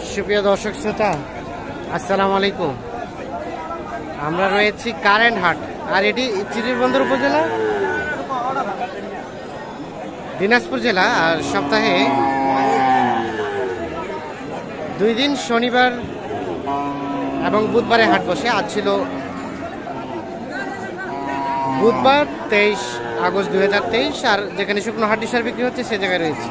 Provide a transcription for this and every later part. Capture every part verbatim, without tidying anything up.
সুপ্রিয় দর্শক শ্রোতা, আসসালামু আলাইকুম। আমরা রয়েছি কারেন্ট হাট, আর এটি চিরিরবন্দর উপজেলা, দিনাজপুর জেলা। আর সপ্তাহে দুই দিন শনিবার এবং বুধবারে হাট বসে। আজ ছিল বুধবার তেইশ আগস্ট দুই হাজার তেইশ। আর যেখানে শুকনো হাট সার বিক্রি হচ্ছে সে জায়গায় রয়েছে।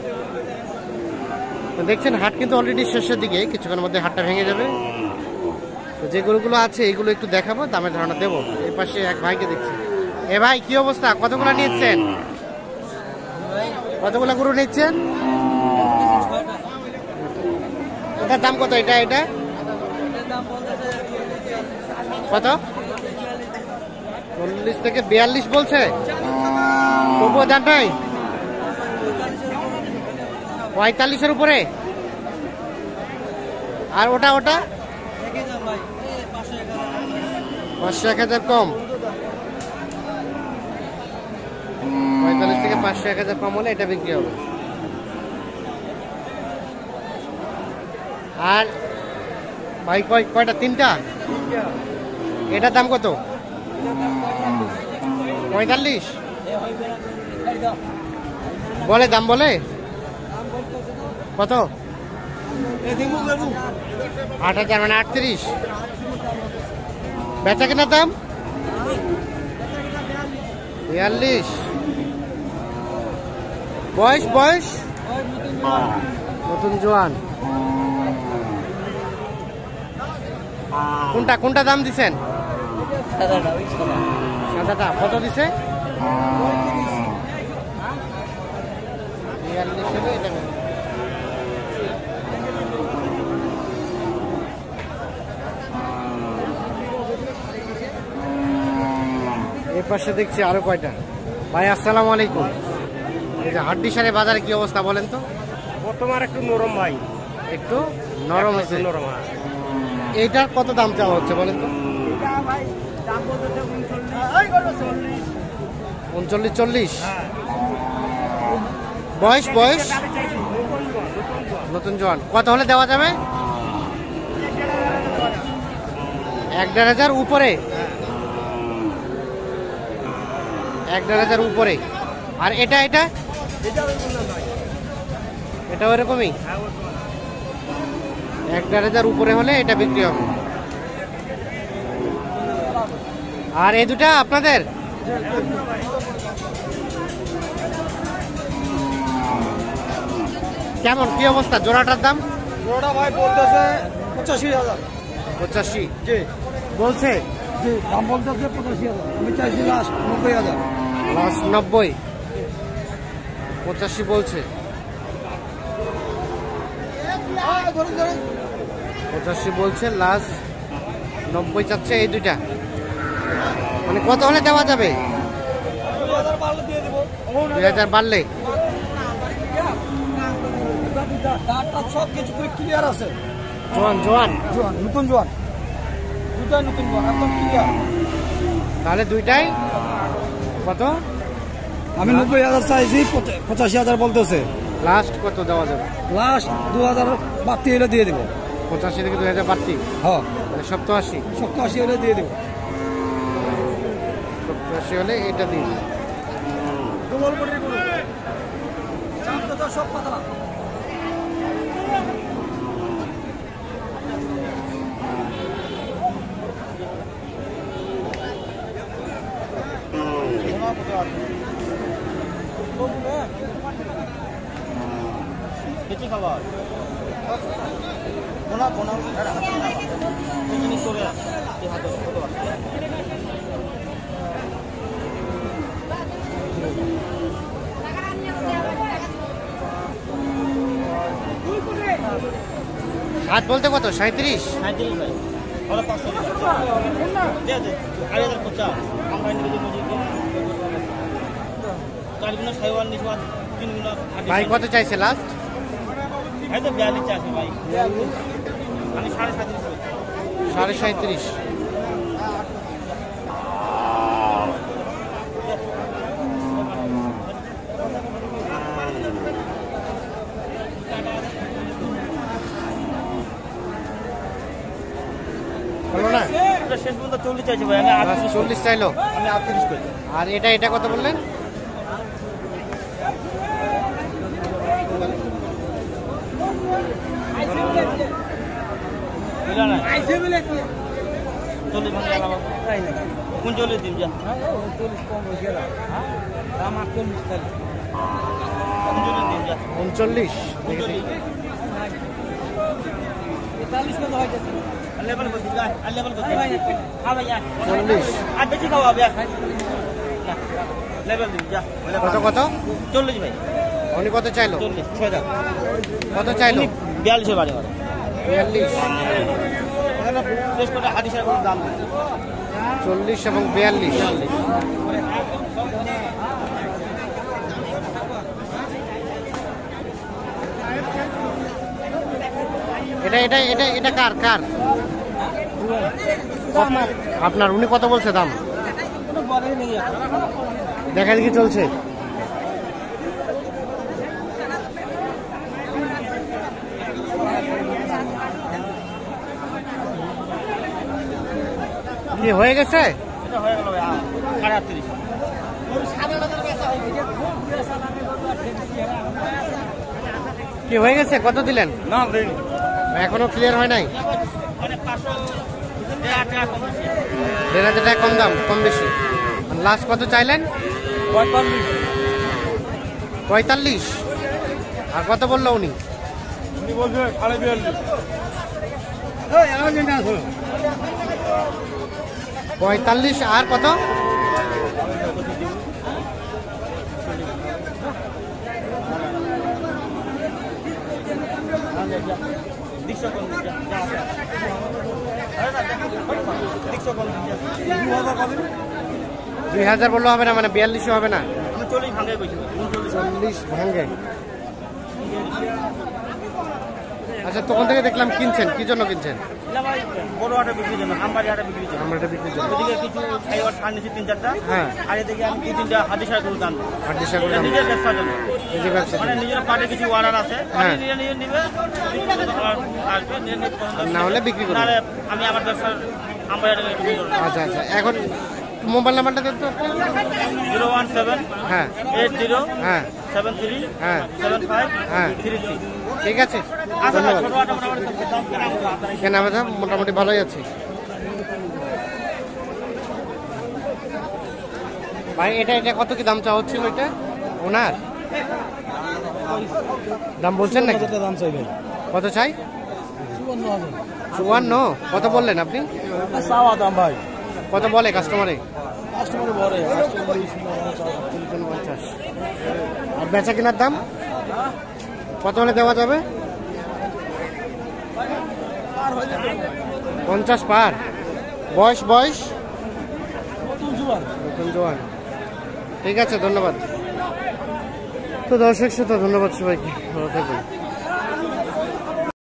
তো দেখছেন হাট কিন্তু অলরেডি শেষের দিকে, কিছুক্ষণের মধ্যে হাটটা ভেঙে যাবে। তো যে গরুগুলো আছে এইগুলো একটু দেখাবো, দামের ধারণা দেবো। এই পাশে এক ভাইকে দেখছি। এ ভাই, কি অবস্থা? কতগুলো নিচ্ছেন? কতগুলো গরু নিচ্ছেন? এটার দাম কত? এটা এটা কত? চল্লিশ থেকে বিয়াল্লিশ বলছে। তবুও দাম নাই পঁয়তাল্লিশের উপরে। আর ওটা ওটা পাঁচশো এক হাজার কম। পঁয়তাল্লিশ থেকে পাঁচশো এক হাজার কম হলে এটা বিক্রি হবে। আর ভাই কয় কয়টা? তিনটা। এটার দাম কত? পঁয়তাল্লিশ বলে, দাম বলে কত? আট হাজার মানে আটত্রিশ। বেচা কেনার দাম বিয়াল্লিশ। বয়স বয়স নতুন জোয়ান। কোনটা কোনটা দাম দিছেন? সাদাটা কত দিছে? বিয়াল্লিশ হলে এটা। এই পাশে দেখছি আরো কয়টা। ভাই আসসালামু আলাইকুম। এই যে হাটডিসারে বাজারে কি অবস্থা বলেন তো? বর্তমান একটু নরম ভাই, একটু নরম আছে। নরম। এইটার কত দাম চাওয়া হচ্ছে বলেন তো? উনচল্লিশ চল্লিশ। বয়স বয়স নতুন জোয়ান। কত হলে দেওয়া যাবে? এক দেড় হাজার উপরে। এক দেড় হাজার উপরে। আর এটা এটা এটা ওইরকমই এক দেড় হাজার উপরে হলে এটা বিক্রি হবে। আর এই দুটা আপনাদের? কেমন কি অবস্থা জোড়াটার দাম? জোড়া ভাই বলতেছে পঁচাশি হাজার। পঁচাশি জি বলছে? জি, দাম বলতেছে পঁচাশি হাজার। আমি চাইছি লাস্ট নব্বই হাজার। লাস্ট নব্বই। পঁচাশি বলছে। পঁচাশি বলছে, লাস্ট নব্বই চাচ্ছে। এই দুইটা মানে কত হলে দেওয়া যাবে? দুই হাজার বাড়লে। সব কিছু ক্লিয়ার আছে। জোয়ান জোয়ান জোয়ান নতুন জোয়ান, দুটাই নতুন জোয়ান, একদম ক্লিয়ার। তাহলে দুইটাই কত? আমি নব্বই হাজার চাইছি, পঁচাশি হাজার বলতেছে। লাস্ট কত দেওয়া যাবে? লাস্ট দু হাজার বাড়তি হলে দিয়ে দেবো। পঁচাশি থেকে দুই হাজার বাড়তি। হ্যাঁ, মানে সপ্তাশি। সপ্তাশি হলে দিয়ে দেবো। সপ্তাশি হলে এটা দিন। সব পাতলা। কিছু খাবার বোনা বোনা জিনিস করে হাতে হাত বলতে কত? সাঁত্রিশ। সাঁত্রিশ ভাই, ওরা পাঁচশো দিয়ে দে। আড়াই হাজার পঞ্চাশ আমরা চার গুণা সাইওয়াল নিচু তিন গুণা। ভাই কত চাইছে লাস্ট? ভাই তো বিয়াল্লিশ চাইছে ভাই। আমি সাড়ে সাঁত্রিশ। সাড়ে সাঁত্রিশ। শেষ পর্যন্ত চল্লিশ চাইছি ভাই, আমি আটত্রিশ চল্লিশ চাইলো। আমি আটত্রিশ করি। আর এটা এটা কত বললেন? চল্লিশ ভাঙে গেলাম কোন চল্লিশ দিন যা উনচল্লিশ চল্লিশ আর বেশি খাওয়া হবে লেভেল দিন যা কত কত? চল্লিশ ভাই। উনি কত চাইলো? চল্লিশ ছয় দাম কত চাইলো? বিয়াল্লিশে বাড়ি মানে বিয়াল্লিশ হাদিসের কোনো দাম নেই। চল্লিশ এবং বিয়াল্লিশ। এটা এটা এটা এটা কার কার? আপনার। উনি কত বলছে দাম? দেখা দেখি চলছে। কি হয়ে গেছে? এটা হয়ে গেল ভাই সাড়ে আটত্রিশ। কি হয়ে গেছে? কত দিলেন? না এখনো ক্লিয়ার হয় নাই। মানে পাঁচশো দেড় টাকা কম বেশি। দেড় হাজার টাকা কম দাম, কম বেশি। লাস্ট কত চাইলেন? পঁয়তাল্লিশ। পঁয়তাল্লিশ। আর কত বললো উনি? উনি বলছে সাড়ে বিয়াল্লিশ। পঁয়তাল্লিশ আর কত? দুই হাজার বললে হবে না, মানে বিয়াল্লিশও হবে না? চল্লিশ ভাঙে বলছি। চল্লিশ ভাঙে। আচ্ছা, তখন থেকে দেখলাম কিনছেন, কি জন্য কিনছেন? বড় আটা বিক্রির জন্য, আমবাড়ি আটা বিক্রির জন্য। আমরা এটা বিক্রির জন্য। এদিকে কিছু খাইবার ছাড় নিচ্ছি তিন চারটা। হ্যাঁ। আর এদিকে আমি দুই তিনটা হাদিসার গরু দাম। হাদিসা করে দাম। নিজের ব্যবসার জন্য। নিজের ব্যবসা। মানে নিজের পাটে কিছু অর্ডার আছে, হ্যাঁ। নিজে নিজে নিবে, আসবে, নিজে নিজে পছন্দ না হলে বিক্রি করবে। নাহলে আমি আমার ব্যবসার আমবাড়ি আটা বিক্রি করবো। আচ্ছা আচ্ছা, এখন মোবাইল নাম্বারটা দেন তো। জিরো ওয়ান সেভেন হ্যাঁ এইট জিরো হ্যাঁ সেভেন থ্রি হ্যাঁ সেভেন ফাইভ হ্যাঁ। Three six. ঠিক আছে, আচ্ছা ভাই, ধন্যবাদ। ছোট আটা মোটামুটি দাম কেনা আমরা আপনার কেনা বেচা মোটামুটি ভালোই আছে ভাই। এটা এটা কত কি দাম চাওয়া হচ্ছিল এটা ওনার? দাম বলছেন নাকি? দাম চাই ভাই কত চাই? চুয়ান্ন। কত বললেন আপনি? চাওয়া দাম ভাই, কত বলে কাস্টমারে? কাস্টমার বলে পঞ্চাশ। আর বেচা কেনার দাম কত হলে দেওয়া যাবে? পঞ্চাশ পার। বয়স বয়স নতুন জোয়ান। ঠিক আছে, ধন্যবাদ। তো দর্শক শ্রোতা, ধন্যবাদ সবাইকে, ভালো থাকবেন।